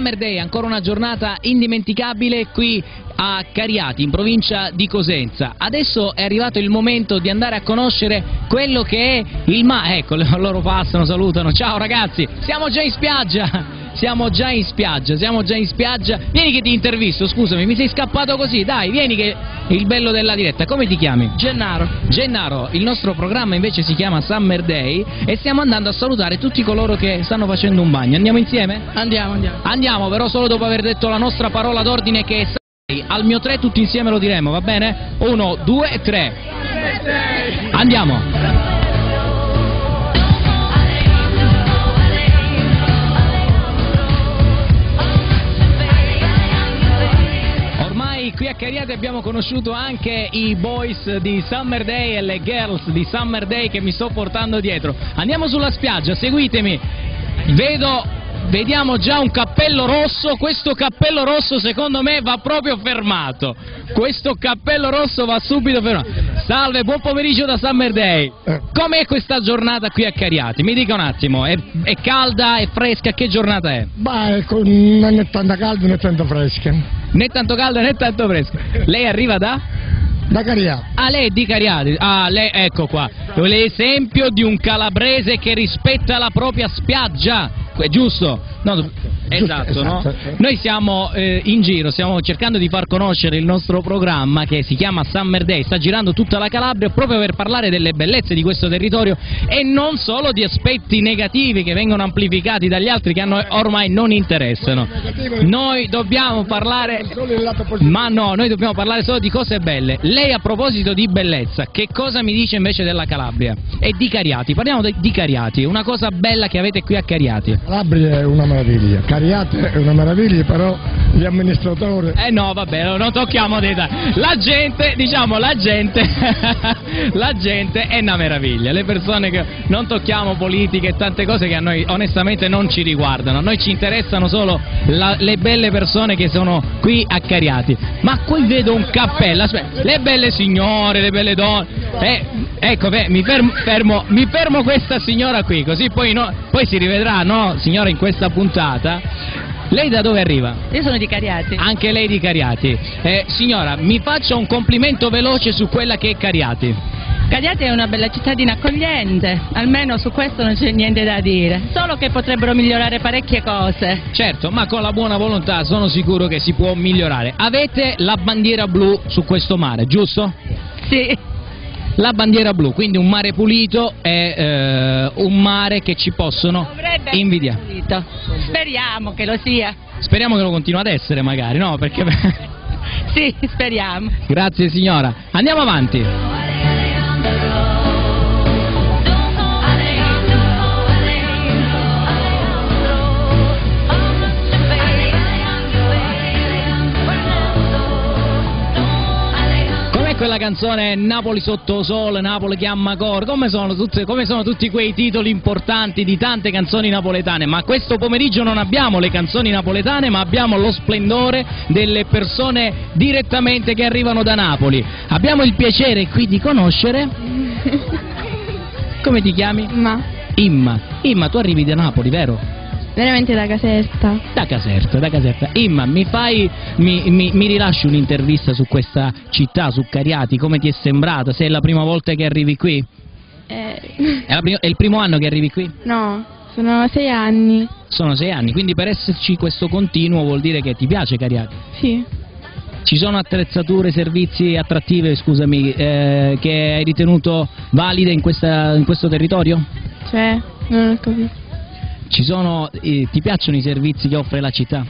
Speaker 2: Summer Day, ancora una giornata indimenticabile qui a Cariati, in provincia di Cosenza. Adesso è arrivato il momento di andare a conoscere quello che è il mare. Ecco, loro passano, salutano. Ciao ragazzi, siamo già in spiaggia. Siamo già in spiaggia. Vieni che ti intervisto, scusami, mi sei scappato così, dai, vieni che è il bello della diretta. Come ti chiami? Gennaro, il nostro programma invece si chiama Summer Day e stiamo andando a salutare tutti coloro che stanno facendo un bagno. Andiamo insieme? Andiamo, però solo dopo aver detto la nostra parola d'ordine che è Summer Day. Al mio 3 tutti insieme lo diremo, va bene? 1, 2, 3. Andiamo. Qui a Cariati abbiamo conosciuto anche i boys di Summer Day e le girls di Summer Day che mi sto portando dietro. Andiamo sulla spiaggia, seguitemi. Vediamo già un cappello rosso. Questo cappello rosso secondo me va proprio fermato. Questo cappello rosso va subito fermato. Salve, buon pomeriggio da Summer Day. Com'è questa giornata qui a Cariati? Mi dica un attimo, è calda, è fresca? Che giornata è?
Speaker 10: Non è tanto caldo né tanto fresca.
Speaker 2: Né tanto caldo né tanto fresco. Lei arriva da
Speaker 10: Cariati.
Speaker 2: Ah, lei è di Cariati. Ah, lei, ecco qua. L'esempio di un calabrese che rispetta la propria spiaggia. È giusto? No, esatto, no? Noi siamo in giro, stiamo cercando di far conoscere il nostro programma che si chiama Summer Day, sta girando tutta la Calabria proprio per parlare delle bellezze di questo territorio e non solo di aspetti negativi che vengono amplificati dagli altri che a noi ormai non interessano. Noi dobbiamo parlare, ma no, noi dobbiamo parlare solo di cose belle. Lei a proposito di bellezza, che cosa mi dice invece della Calabria? E di Cariati, parliamo di Cariati, una cosa bella che avete qui a Cariati.
Speaker 10: Calabria è una meraviglia, Cariati è una meraviglia, però gli amministratori...
Speaker 2: no, vabbè, non tocchiamo dei la gente, diciamo, la gente è una meraviglia, le persone che non tocchiamo politica e tante cose che a noi onestamente non ci riguardano, a noi ci interessano solo le belle persone che sono qui a Cariati. Ma qui vedo un cappello, aspetta, le belle signore, le belle donne, ecco, mi fermo questa signora qui, così poi si rivedrà, no, signora, in questa puntata. Lei da dove arriva?
Speaker 11: Io sono di Cariati.
Speaker 2: Anche lei di Cariati. Signora, mi faccia un complimento veloce su quella che è Cariati.
Speaker 11: Cariati è una bella cittadina accogliente, almeno su questo non c'è niente da dire, solo che potrebbero migliorare parecchie cose.
Speaker 2: Certo, ma con la buona volontà sono sicuro che si può migliorare. Avete la bandiera blu su questo mare, giusto?
Speaker 11: Sì.
Speaker 2: La bandiera blu, quindi un mare pulito è un mare che ci possono invidiare.
Speaker 11: Speriamo che lo sia.
Speaker 2: Speriamo che lo continui ad essere magari, no? Perché...
Speaker 11: Sì, speriamo.
Speaker 2: Grazie signora. Andiamo avanti. Quella canzone Napoli sotto sole, Napoli chiama cor, come sono tutti quei titoli importanti di tante canzoni napoletane, ma questo pomeriggio non abbiamo le canzoni napoletane, ma abbiamo lo splendore delle persone direttamente che arrivano da Napoli. Abbiamo il piacere qui di conoscere... Come ti chiami? Imma, tu arrivi da Napoli, vero?
Speaker 12: Veramente da Caserta.
Speaker 2: Da Caserta. Imma, mi rilasci un'intervista su questa città, su Cariati, come ti è sembrata? Se è la prima volta che arrivi qui? È il primo anno che arrivi qui?
Speaker 12: No, sono 6 anni.
Speaker 2: Sono 6 anni, quindi per esserci questo continuo vuol dire che ti piace Cariati?
Speaker 12: Sì.
Speaker 2: Ci sono attrezzature, servizi, attrattive, scusami, che hai ritenuto valide in questo territorio?
Speaker 12: Cioè, non ho capito.
Speaker 2: Ti piacciono i servizi che offre la città?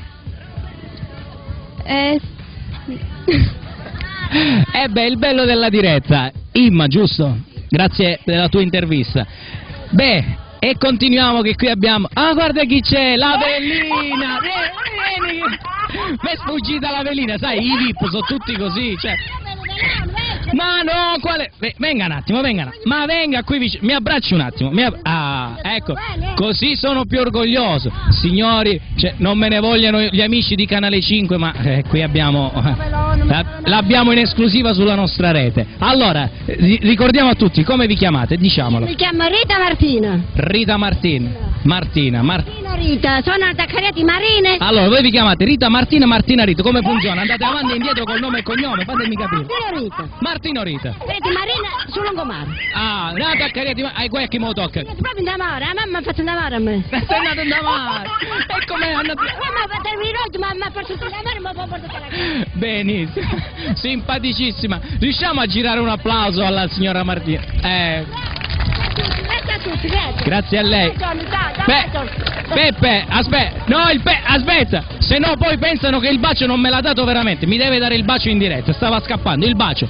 Speaker 2: Il bello della diretta. Imma, giusto? Grazie della tua intervista. E continuiamo che qui abbiamo... Ah, guarda chi c'è! La Bellina! Vieni! Mi è sfuggita la Bellina, sai, i VIP sono tutti così, cioè... Ma no, quale... Venga un attimo, ma venga qui vicino, mi abbracci un attimo, ecco, così sono più orgoglioso. Signori, non me ne vogliano gli amici di Canale 5, ma qui l'abbiamo in esclusiva sulla nostra rete. Allora, ricordiamo a tutti, come vi chiamate? Diciamolo.
Speaker 13: Mi chiamo Rita Martina.
Speaker 2: Rita Martina. Martina
Speaker 13: Rita, sono da Cariati Marine.
Speaker 2: Allora, voi vi chiamate Rita Martina, Martina Rita, come funziona? Andate avanti e indietro col nome e cognome, fatemi capire.
Speaker 13: Martino Rita.
Speaker 2: Martino Rita.
Speaker 13: Cariati Marine sul lungomare.
Speaker 2: Ah, nata a Cariati Marina, guarda che mo tocca.
Speaker 13: Proprio in Damara, la mamma ha fatto Damara a me.
Speaker 2: Sei andato in Damara. E come è andato?
Speaker 13: Ma ha fatto il minuto, ma mi ha portato in Damara e mi ha portato la casa.
Speaker 2: Benissimo, simpaticissima. Riusciamo a girare un applauso alla signora Martina?
Speaker 13: Grazie a tutti, grazie.
Speaker 2: Grazie a lei. Peppe, aspetta, se no poi pensano che il bacio non me l'ha dato veramente, mi deve dare il bacio in diretta, stava scappando, il bacio.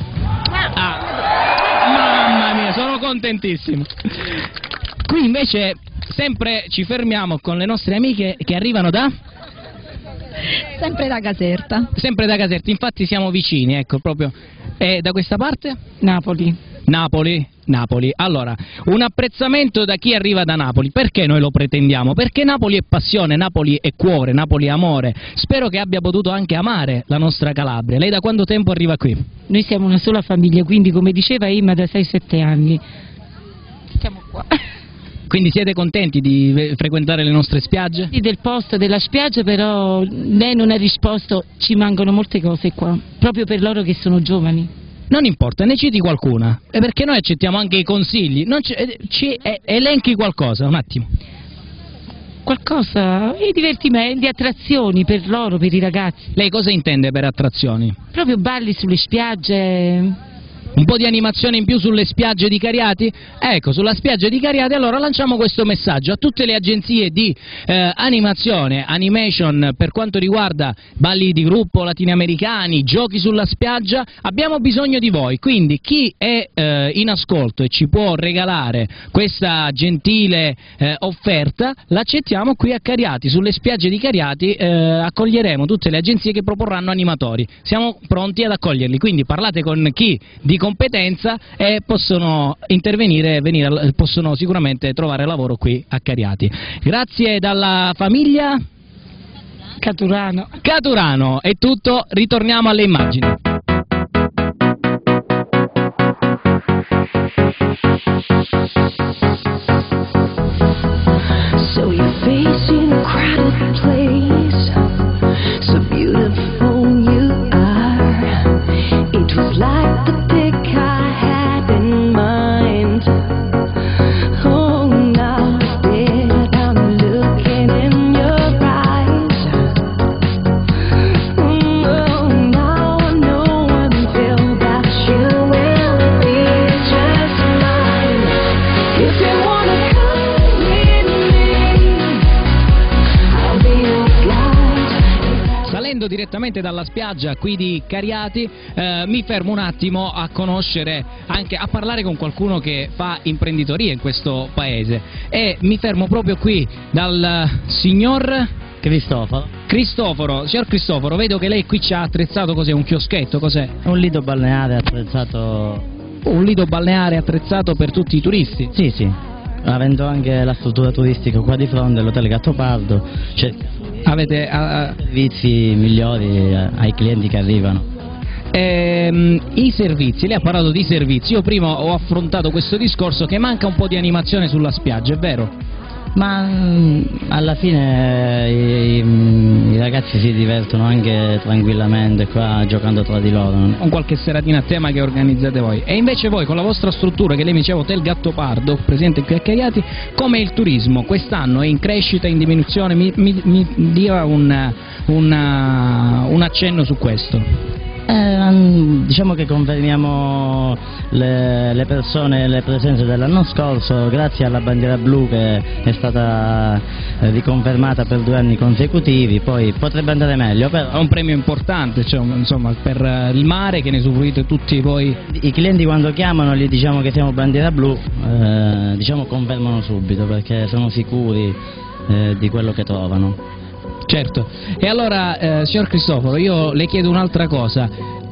Speaker 2: Mamma mia, sono contentissimo. Qui invece sempre ci fermiamo con le nostre amiche che arrivano da?
Speaker 14: Sempre da Caserta.
Speaker 2: Sempre da Caserta, infatti siamo vicini, ecco, proprio. E da questa parte?
Speaker 14: Napoli.
Speaker 2: Napoli. Allora, un apprezzamento da chi arriva da Napoli. Perché noi lo pretendiamo? Perché Napoli è passione, Napoli è cuore, Napoli è amore. Spero che abbia potuto anche amare la nostra Calabria. Lei da quanto tempo arriva qui?
Speaker 14: Noi siamo una sola famiglia, quindi come diceva Imma da 6-7 anni. Siamo qua.
Speaker 2: Quindi siete contenti di frequentare le nostre spiagge?
Speaker 14: Sì, del posto, della spiaggia, però lei non ha risposto, ci mancano molte cose qua, proprio per loro che sono giovani.
Speaker 2: Non importa, ne citi qualcuna, perché noi accettiamo anche i consigli, elenchi qualcosa, un attimo.
Speaker 14: Qualcosa, i divertimenti, attrazioni per loro, per i ragazzi.
Speaker 2: Lei cosa intende per attrazioni?
Speaker 14: Proprio balli sulle spiagge.
Speaker 2: Un po' di animazione in più sulle spiagge di Cariati? Ecco, sulla spiaggia di Cariati allora lanciamo questo messaggio a tutte le agenzie di animation per quanto riguarda balli di gruppo latinoamericani, giochi sulla spiaggia, abbiamo bisogno di voi, quindi chi è in ascolto e ci può regalare questa gentile offerta, l'accettiamo qui a Cariati, sulle spiagge di Cariati accoglieremo tutte le agenzie che proporranno animatori, siamo pronti ad accoglierli, quindi parlate con chi di competenza e possono intervenire, possono sicuramente trovare lavoro qui a Cariati. Grazie dalla famiglia Caturano, è tutto, ritorniamo alle immagini.
Speaker 15: So you're facing a crowded place, so beautiful you are. It was like the pic I had in mind. Oh, now instead I'm looking in your eyes. Oh, now I know until that you will be just mine. If you wanna come with me, I'll be your guide.
Speaker 2: Salendo direttamente dalla spiaggia qui di Cariati mi fermo un attimo a conoscere, anche a parlare con qualcuno che fa imprenditoria in questo paese e mi fermo proprio qui dal signor Cristoforo. Signor Cristoforo, vedo che lei qui ci ha attrezzato, cos'è, un chioschetto, cos'è?
Speaker 16: Un lido balneare attrezzato.
Speaker 2: Un lido balneare attrezzato per tutti i turisti?
Speaker 16: Sì, avendo anche la struttura turistica qua di fronte, l'hotel Gattopardo,
Speaker 2: avete
Speaker 16: servizi migliori ai clienti che arrivano.
Speaker 2: I servizi, lei ha parlato di servizi, io prima ho affrontato questo discorso che manca un po' di animazione sulla spiaggia, è vero?
Speaker 16: Ma alla fine i ragazzi si divertono anche tranquillamente qua giocando tra di loro.
Speaker 2: Con qualche seratina a tema che organizzate voi. E invece voi con la vostra struttura, che lei mi diceva Hotel Gattopardo, presente qui a Cariati, come il turismo? Quest'anno è in crescita, in diminuzione? Mi dia un accenno su questo.
Speaker 16: Diciamo che confermiamo le persone, le presenze dell'anno scorso grazie alla bandiera blu che è stata riconfermata per 2 anni consecutivi, poi potrebbe andare meglio, però
Speaker 2: è un premio importante, cioè, insomma, per il mare che ne usufruite tutti voi.
Speaker 16: I clienti quando chiamano gli diciamo che siamo bandiera blu, diciamo confermano subito perché sono sicuri di quello che trovano.
Speaker 2: Certo, e allora signor Cristoforo, io le chiedo un'altra cosa,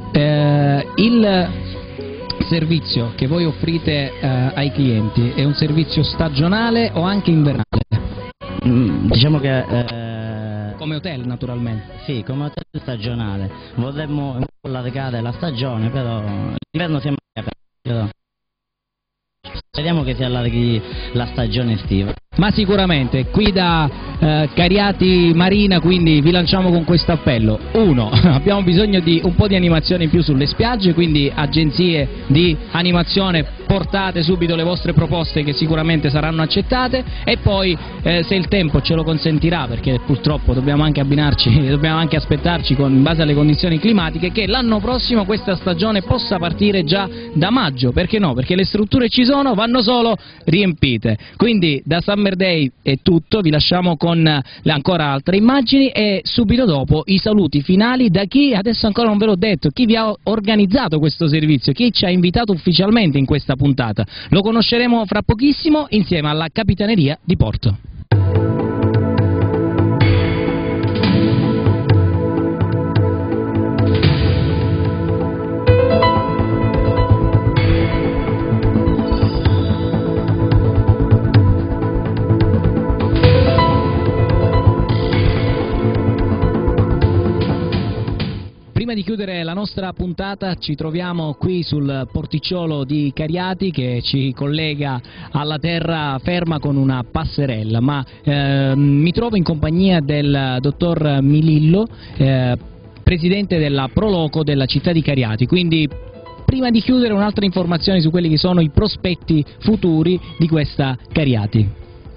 Speaker 2: il servizio che voi offrite ai clienti è un servizio stagionale o anche invernale?
Speaker 16: Diciamo che
Speaker 2: come hotel naturalmente.
Speaker 16: Sì, come hotel stagionale, vorremmo un po' allargare la stagione, però l'inverno siamo aperti, però speriamo che si allarghi la stagione estiva.
Speaker 2: Ma sicuramente qui da Cariati Marina, quindi vi lanciamo con questo appello. 1. Abbiamo bisogno di un po' di animazione in più sulle spiagge, quindi agenzie di animazione, portate subito le vostre proposte che sicuramente saranno accettate, e poi se il tempo ce lo consentirà, perché purtroppo dobbiamo anche aspettarci in base alle condizioni climatiche, che l'anno prossimo questa stagione possa partire già da maggio. Perché no? Perché le strutture ci sono, vanno solo riempite. Quindi da Summer Day è tutto, vi lasciamo con ancora altre immagini e subito dopo i saluti finali da chi, adesso ancora non ve l'ho detto, chi vi ha organizzato questo servizio, chi ci ha invitato ufficialmente in questa puntata. Lo conosceremo fra pochissimo insieme alla Capitaneria di Porto. Prima di chiudere la nostra puntata ci troviamo qui sul porticciolo di Cariati, che ci collega alla terraferma con una passerella, ma mi trovo in compagnia del dottor Milillo, presidente della Proloco della città di Cariati. Quindi prima di chiudere un'altra informazione su quelli che sono i prospetti futuri di questa Cariati.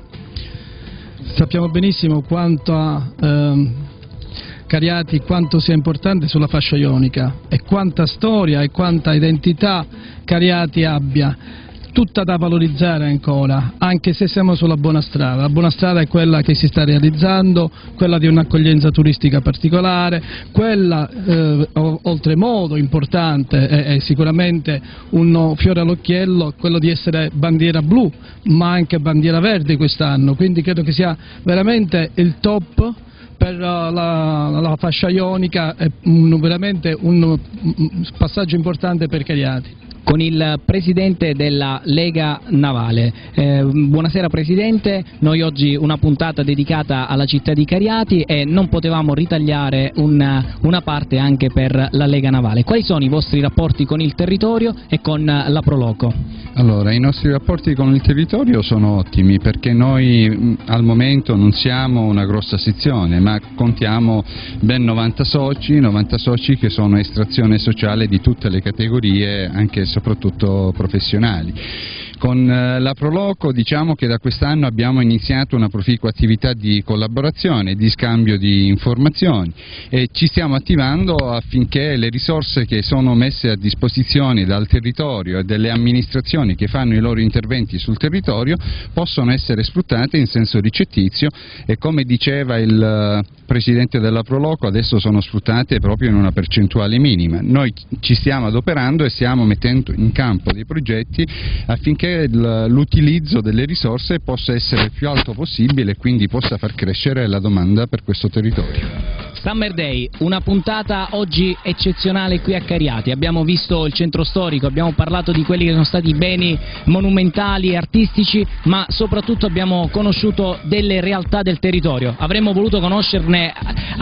Speaker 17: Sappiamo benissimo quanto Cariati, quanto sia importante sulla fascia ionica, e quanta storia e quanta identità Cariati abbia, tutta da valorizzare ancora, anche se siamo sulla buona strada. La buona strada è quella che si sta realizzando, quella di un'accoglienza turistica particolare, quella oltremodo importante è sicuramente un fiore all'occhiello, quello di essere bandiera blu ma anche bandiera verde quest'anno, quindi credo che sia veramente il top per la fascia ionica, è veramente un passaggio importante per Cariati.
Speaker 2: Con il presidente della Lega Navale. Buonasera Presidente, noi oggi una puntata dedicata alla città di Cariati e non potevamo ritagliare una parte anche per la Lega Navale. Quali sono i vostri rapporti con il territorio e con la Proloco?
Speaker 18: Allora, i nostri rapporti con il territorio sono ottimi, perché noi al momento non siamo una grossa sezione, ma contiamo ben 90 soci che sono estrazione sociale di tutte le categorie, anche e soprattutto professionali. Con la Proloco diciamo che da quest'anno abbiamo iniziato una proficua attività di collaborazione, di scambio di informazioni, e ci stiamo attivando affinché le risorse che sono messe a disposizione dal territorio e delle amministrazioni che fanno i loro interventi sul territorio possano essere sfruttate in senso ricettizio, e come diceva il Presidente della Proloco, adesso sono sfruttate proprio in una percentuale minima. Noi ci stiamo adoperando e stiamo mettendo in campo dei progetti affinché l'utilizzo delle risorse possa essere il più alto possibile e quindi possa far crescere la domanda per questo territorio.
Speaker 2: Summer Day, una puntata oggi eccezionale qui a Cariati. Abbiamo visto il centro storico, abbiamo parlato di quelli che sono stati beni monumentali e artistici, ma soprattutto abbiamo conosciuto delle realtà del territorio. Avremmo voluto conoscerne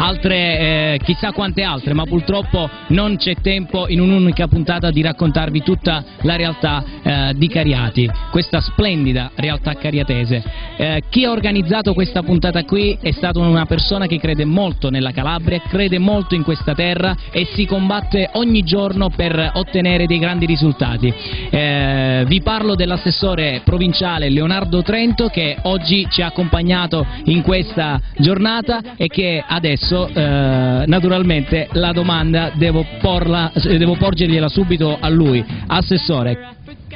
Speaker 2: altre, chissà quante altre, ma purtroppo non c'è tempo in un'unica puntata di raccontarvi tutta la realtà di Cariati, questa splendida realtà cariatese. Chi ha organizzato questa puntata qui è stata una persona che crede molto nella Calabria, crede molto in questa terra e si combatte ogni giorno per ottenere dei grandi risultati. Vi parlo dell'assessore provinciale Leonardo Trento, che oggi ci ha accompagnato in questa giornata e che adesso naturalmente la domanda devo porgergliela subito a lui. Assessore,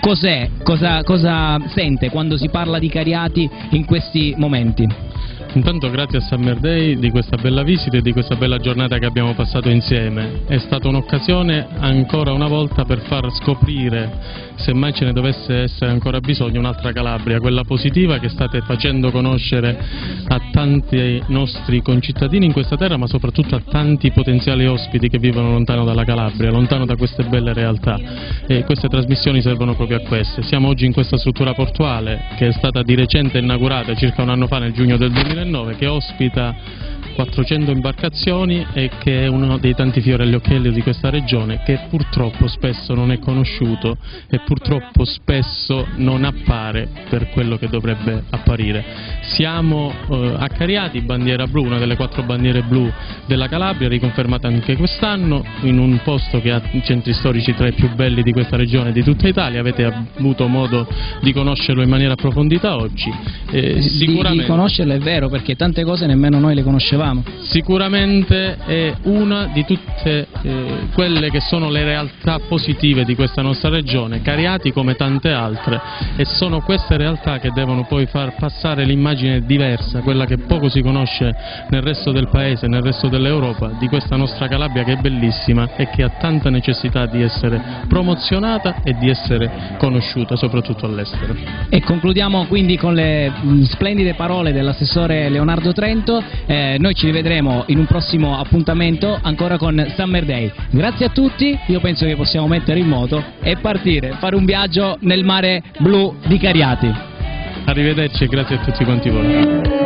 Speaker 2: cosa sente quando si parla di Cariati in questi momenti?
Speaker 19: Intanto grazie a Summer Day di questa bella visita e di questa bella giornata che abbiamo passato insieme. È stata un'occasione ancora una volta per far scoprire, se mai ce ne dovesse essere ancora bisogno, un'altra Calabria, quella positiva che state facendo conoscere a tanti nostri concittadini in questa terra, ma soprattutto a tanti potenziali ospiti che vivono lontano dalla Calabria, lontano da queste belle realtà, e queste trasmissioni servono proprio a queste. Siamo oggi in questa struttura portuale che è stata di recente inaugurata circa un anno fa, nel giugno del 2009, che ospita 400 imbarcazioni e che è uno dei tanti fiori agli occhielli di questa regione, che purtroppo spesso non è conosciuto e purtroppo spesso non appare per quello che dovrebbe apparire. Siamo a Cariati, bandiera blu, una delle 4 bandiere blu della Calabria, riconfermata anche quest'anno, in un posto che ha centri storici tra i più belli di questa regione e di tutta Italia. Avete avuto modo di conoscerlo in maniera approfondita oggi.
Speaker 2: Di conoscerlo è vero, perché tante cose nemmeno noi le conoscevamo.
Speaker 19: Sicuramente è una di tutte quelle che sono le realtà positive di questa nostra regione, Cariati come tante altre, e sono queste realtà che devono poi far passare l'immagine diversa, quella che poco si conosce nel resto del paese, nel resto dell'Europa, di questa nostra Calabria che è bellissima e che ha tanta necessità di essere promozionata e di essere conosciuta soprattutto all'estero.
Speaker 2: E concludiamo quindi con le splendide parole dell'assessore Leonardo Trento. Noi ci rivedremo in un prossimo appuntamento ancora con Summer Day. Grazie a tutti, io penso che possiamo mettere in moto e partire, fare un viaggio nel mare blu di Cariati.
Speaker 19: Arrivederci e grazie a tutti quanti voi.